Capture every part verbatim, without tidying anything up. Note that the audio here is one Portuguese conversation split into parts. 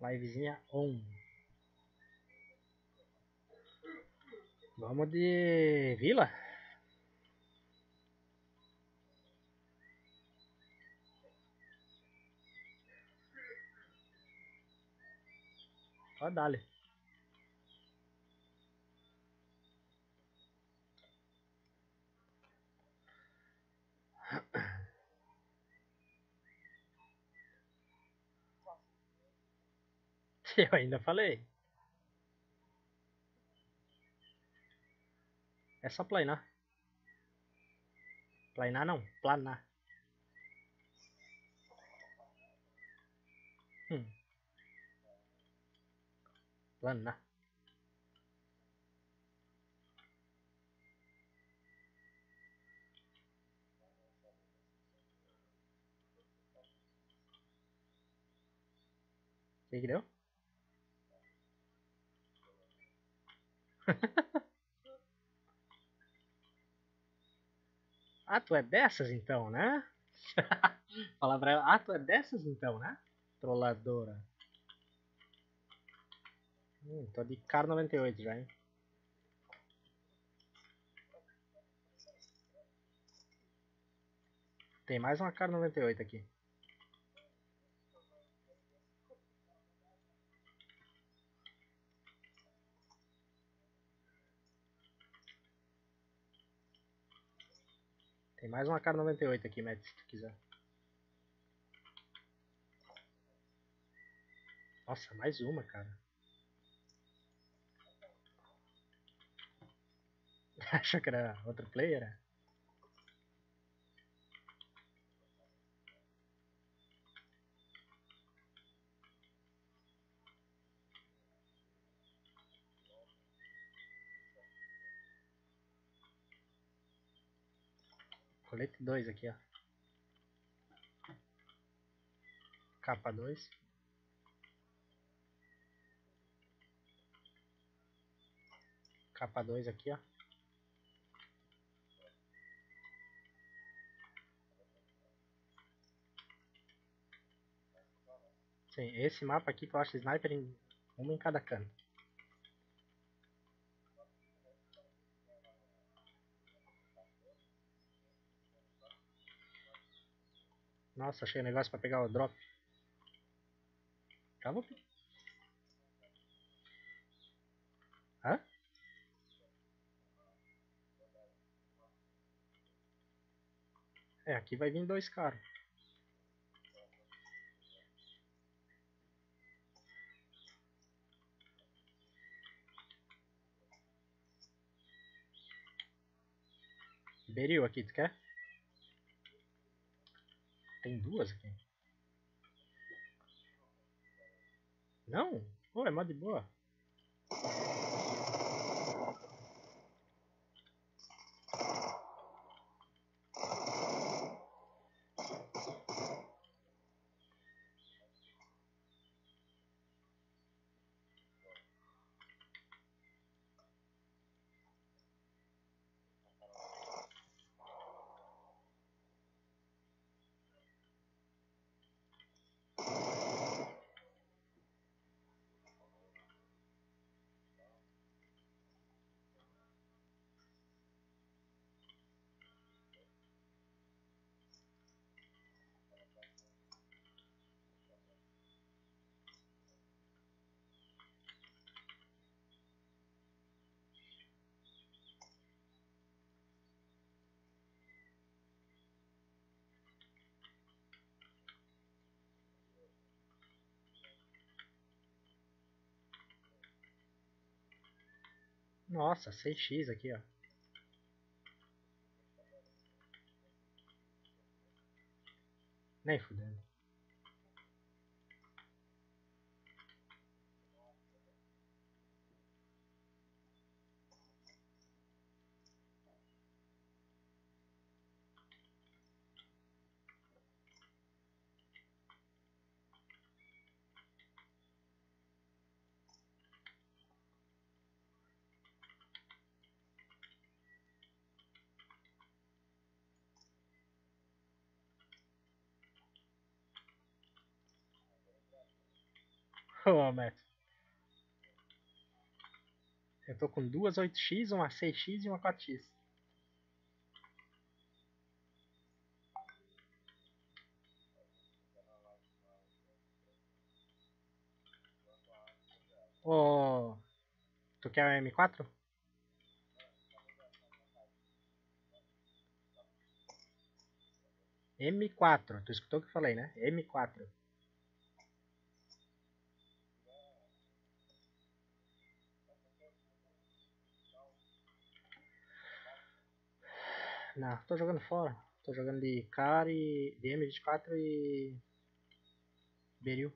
Livezinha on. Vamos de vila? Ó, dale. Eu ainda falei. É só planar. Planar não, planar. Hum. Planar. O que que deu? Ah, tu é dessas então, né? Fala pra ela, ah, tu é dessas então, né? Trolladora. Hum, tô de Car noventa e oito já, hein? Tem mais uma Car noventa e oito aqui. Tem mais uma Car noventa e oito aqui, Matt, se tu quiser. Nossa, mais uma, cara. Achou que era outro player? Colete dois aqui, ó. Capa dois. Capa dois aqui, ó. Sim, esse mapa aqui tu acha sniper em uma em cada canto. Nossa, achei um negócio pra pegar o drop. Já vou. Hã? É, aqui vai vir dois caras. Beril aqui, tu quer? Tem duas aqui. Não? Pô, é mó de boa. Nossa, seis x aqui, ó. Nem fudendo. Ô, Matt. Eu tô com duas oito x, uma seis x e uma quatro x. Ô, tu quer o M quatro? M quatro, tu escutou o que eu falei, né? M quatro. Não, tô jogando fora. Tô jogando de Car e de M vinte e quatro e Beril.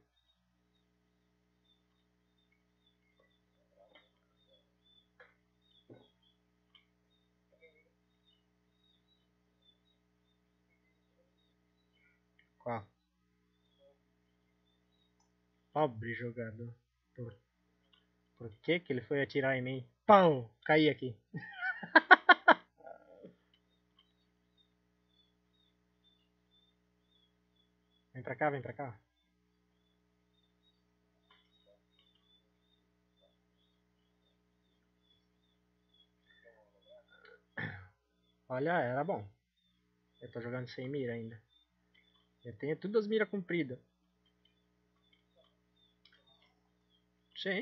Qual? Pobre jogador. Por, por que que ele foi atirar em mim? Pão! Caí aqui. Vem pra cá, vem pra cá. Olha, era bom. Eu tô jogando sem mira ainda. Eu tenho todas as miras compridas. Sim.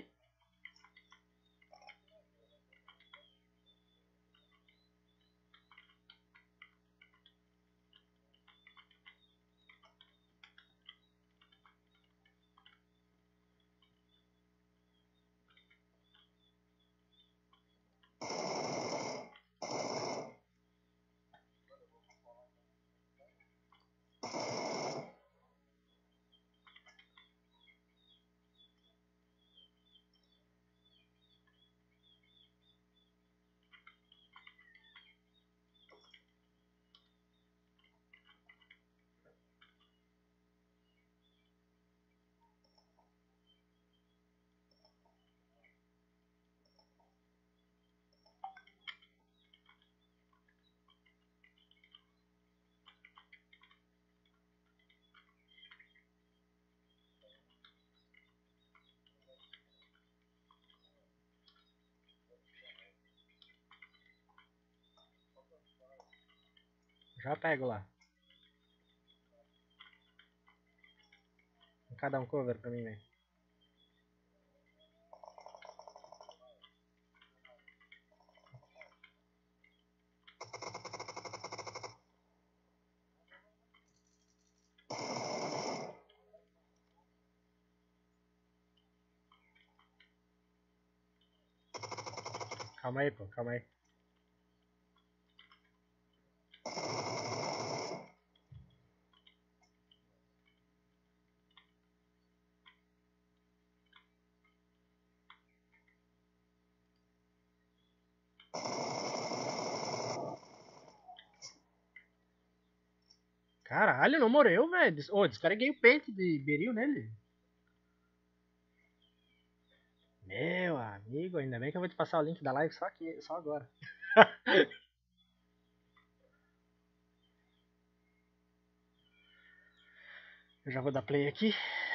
Já pego lá. Cada um cover pra mim, velho. Calma aí, pô, calma aí. Caralho, não morreu, velho. Ô, oh, descarreguei o pente de Beril nele. Meu amigo, ainda bem que eu vou te passar o link da live só, aqui, só agora. Eu já vou dar play aqui.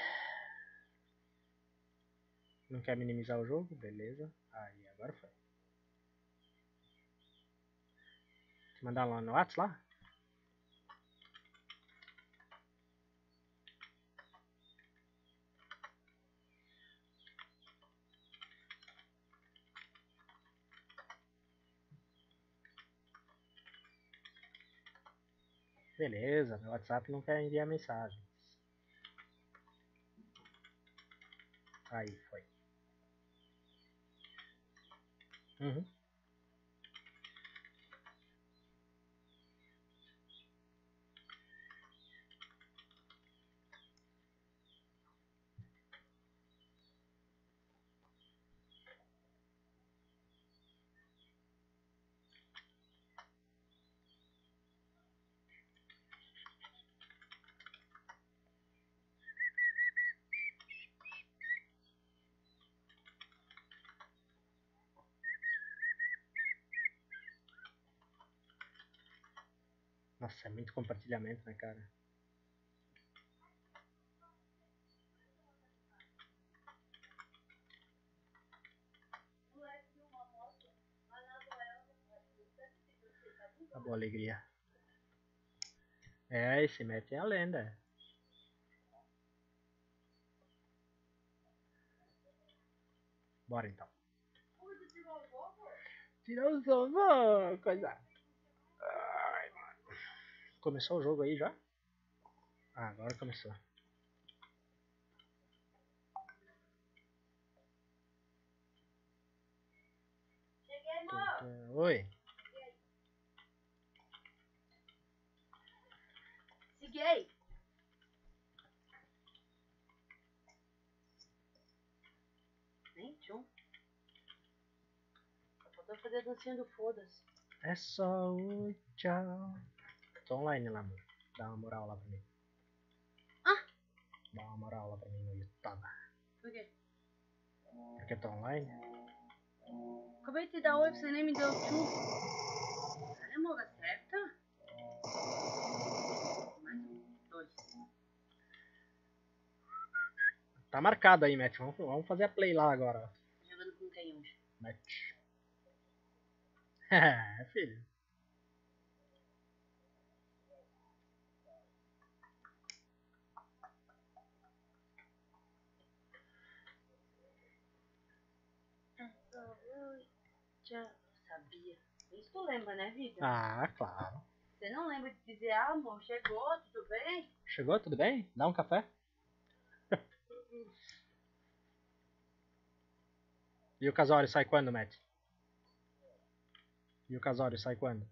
Não quer minimizar o jogo? Beleza. Aí, agora foi. Te mandar lá no WhatsApp lá? Beleza, meu WhatsApp não quer enviar mensagem. Aí, foi. Uhum. Nossa, é muito compartilhamento, né, cara? Acabou a alegria. É, esse match é a lenda. Bora então. Tirou o sofá, coisa. Ai, mano. Começou o jogo aí já? Ah, agora começou. Cheguei, amor. Oi. Cheguei. Nem tchum. Só faltou fazer a dancinha do foda-se. É só o tchau. Tô online lá, mano. Dá uma moral lá pra mim. Ah? Dá uma moral lá pra mim no YouTube. Por quê? Porque tô online? Acabei de te dar oi, você nem me deu tchum. É, amor, acerta. Mais um, dois. Tá marcado aí, match. Vamos, vamos fazer a play lá agora. Tá jogando com quem hoje? Match. É, filho. Já sabia. Isso tu lembra, né, vida? Ah, claro. Você não lembra de dizer, ah, amor, chegou, tudo bem? Chegou? Tudo bem? Dá um café? E o casório sai quando, Matt? E o casório sai quando?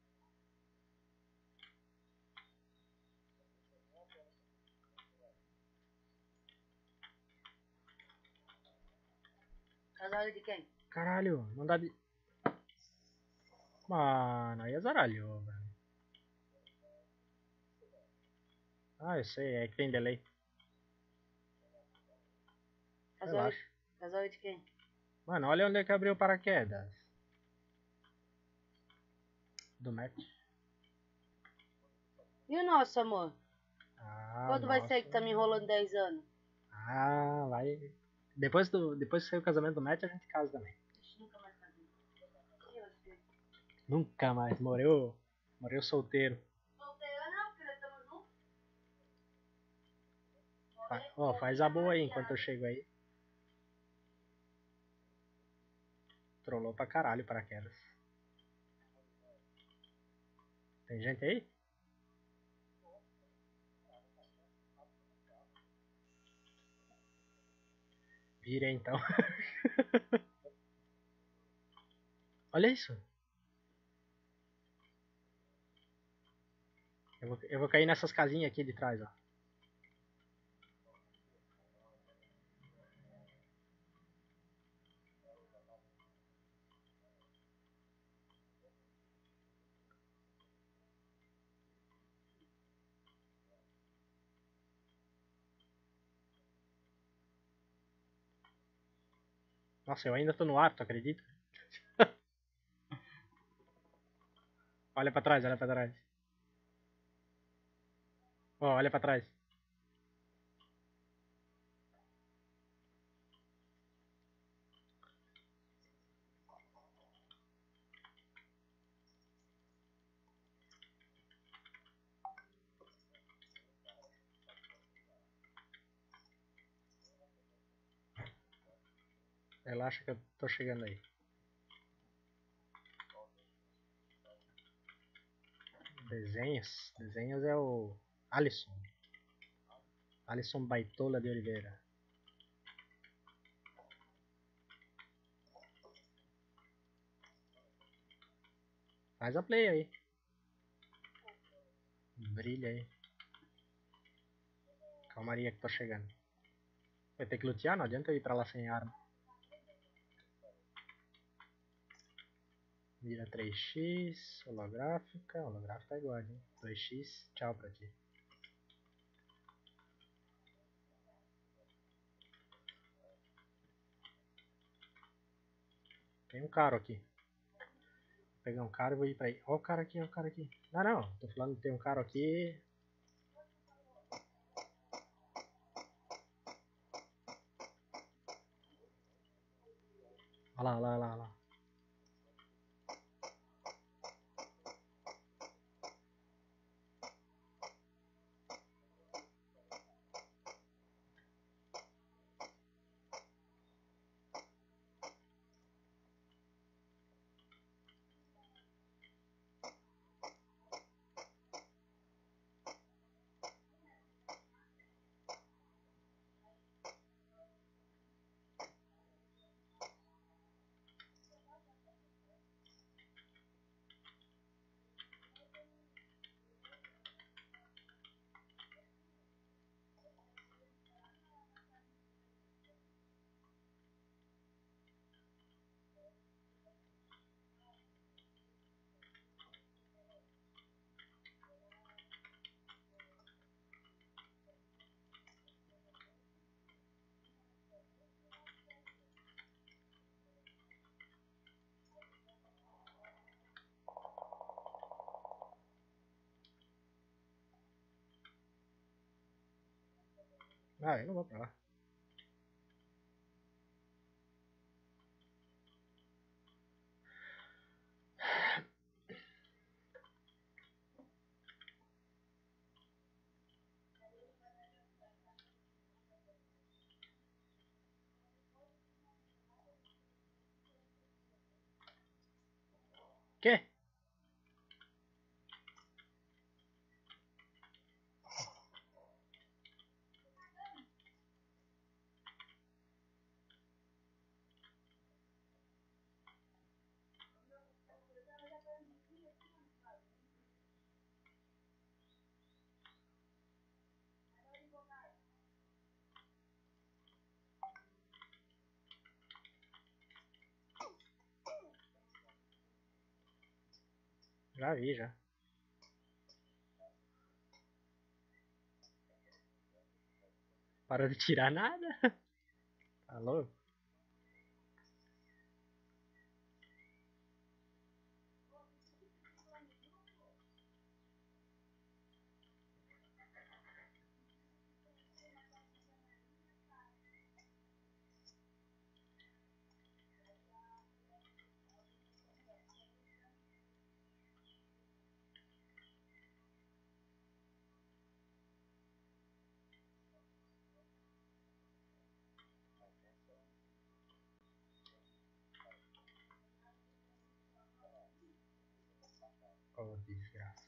Casal de quem? Caralho, não dá de... Mano, aí azaralhou, velho. Ah, eu sei, é que tem delay. Casal, Relaxa. casal de quem? Mano, olha onde é que abriu o paraquedas. Do Matt. E o nosso, amor? Ah, Quando vai nossa. ser que tá me enrolando dez anos? Ah, vai. Depois, do, depois que sair o casamento do Matt, a gente casa também. Deixa eu nunca mais fazer. E você? Nunca mais. Morreu. Morreu solteiro. Solteira não, porque nós estamos juntos. Fa ó, faz a boa aí enquanto eu chego aí. Trollou pra caralho paraquedas. Tem gente aí? Vira então. Olha isso. Eu vou, eu vou cair nessas casinhas aqui de trás, ó. Nossa, eu ainda tô no ar, tu acredita? Olha pra trás, olha pra trás. Ó, olha pra trás. Relaxa que eu tô chegando aí. Desenhos. Desenhos é o Alisson. Alisson Baitola de Oliveira. Faz a play aí. Brilha aí. Calmaria que tô chegando. Vai ter que lutear, não adianta eu ir pra lá sem arma. Mira três x, holográfica. Holográfica tá igual, hein? dois x, tchau pra ti. Tem um caro aqui. Vou pegar um caro e vou ir pra aí. Ó o cara aqui, ó o cara aqui. Não, não, tô falando que tem um caro aqui. Olha lá, olha lá, olha lá. Ah, eu não vou pra lá. Quê? Já vi, já. Para de tirar nada. Tá louco? Oh, desgraça.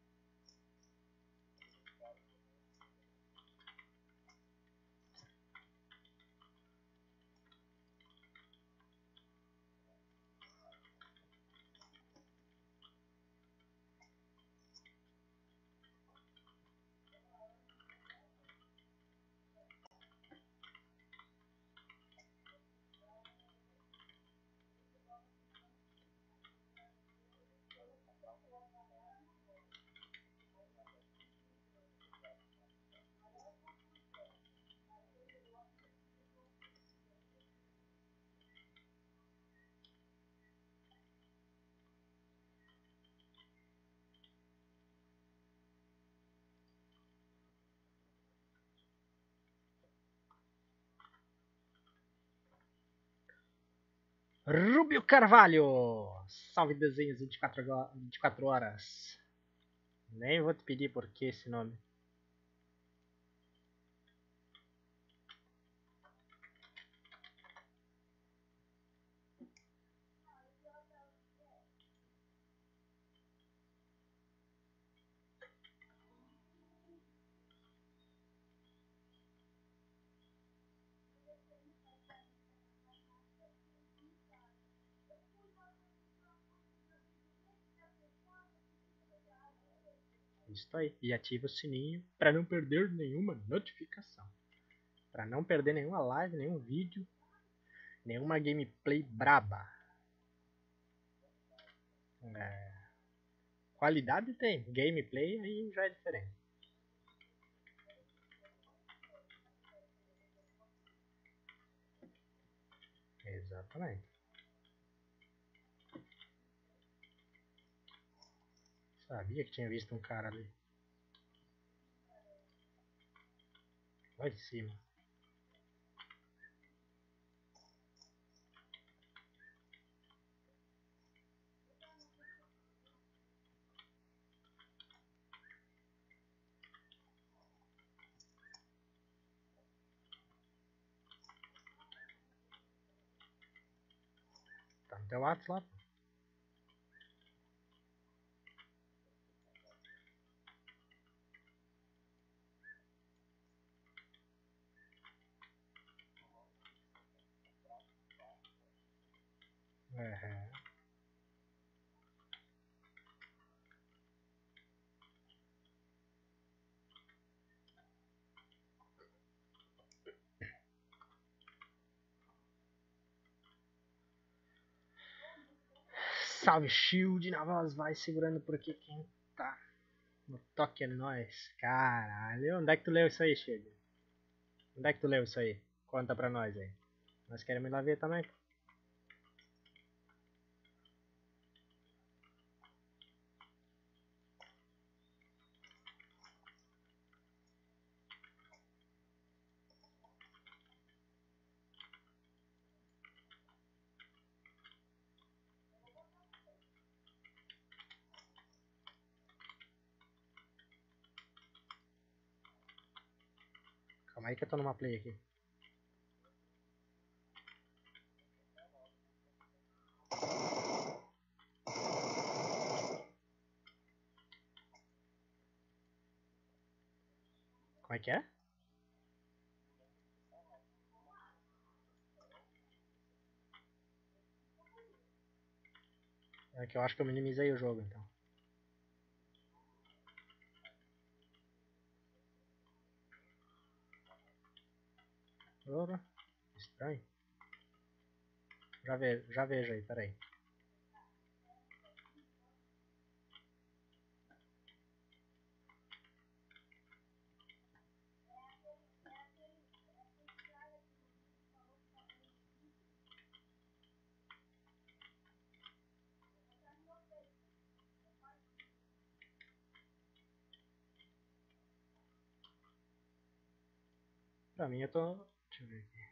Rubio Carvalho! Salve desenhos vinte e quatro horas. Nem vou te pedir por que esse nome. Isso aí. E ativa o sininho para não perder nenhuma notificação. Para não perder nenhuma live, nenhum vídeo, nenhuma gameplay braba. É... Qualidade tem, gameplay aí já é diferente. Exatamente. Sabia que tinha visto um cara ali. Lá de cima. Tá no teu WhatsApp lá. É. Salve Shield na voz, vai segurando por aqui quem tá no toque é nóis. Caralho, onde é que tu leu isso aí, Shield? Onde é que tu leu isso aí? Conta pra nós aí. Nós queremos ir lá ver também. Calma aí que eu tô numa play aqui. Como é que é? É que eu acho que eu minimizei o jogo, então. Ora, estranho. Já, ve já vejo aí, peraí. Pra mim eu tô... Deixa eu ver aqui.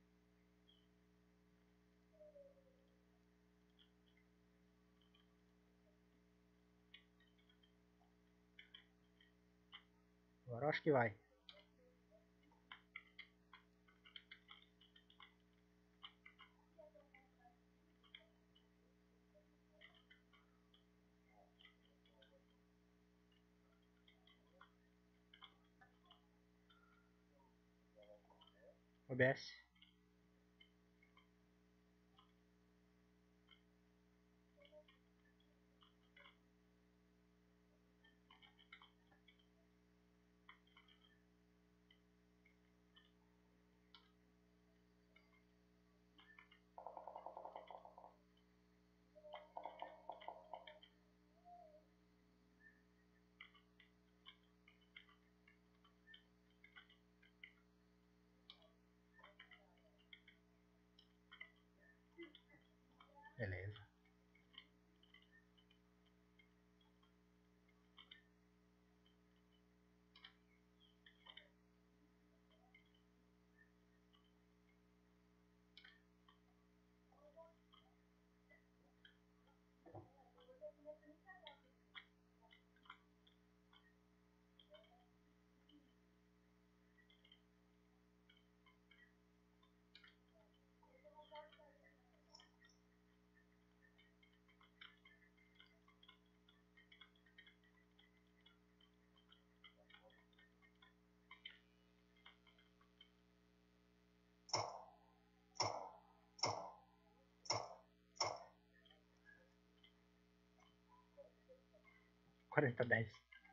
Agora eu acho que vai. O B S. Beleza. quarenta a dez.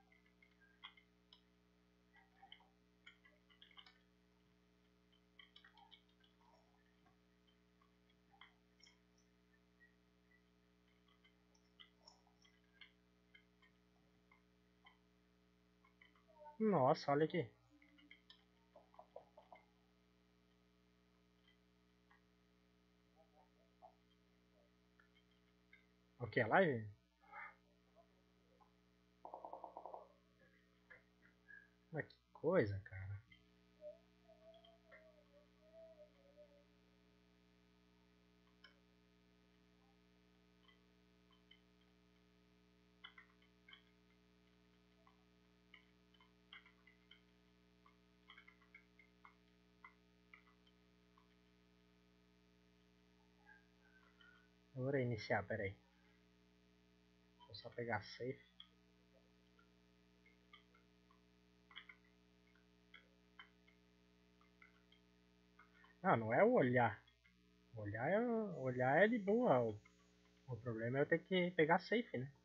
Nossa, olha aqui. O que? A live? Ah, que coisa, cara. Eu vou reiniciar, peraí. Deixa eu só pegar safe. Não, não é o olhar. O olhar é, olhar é de boa. O, o problema é eu ter que pegar safe, né?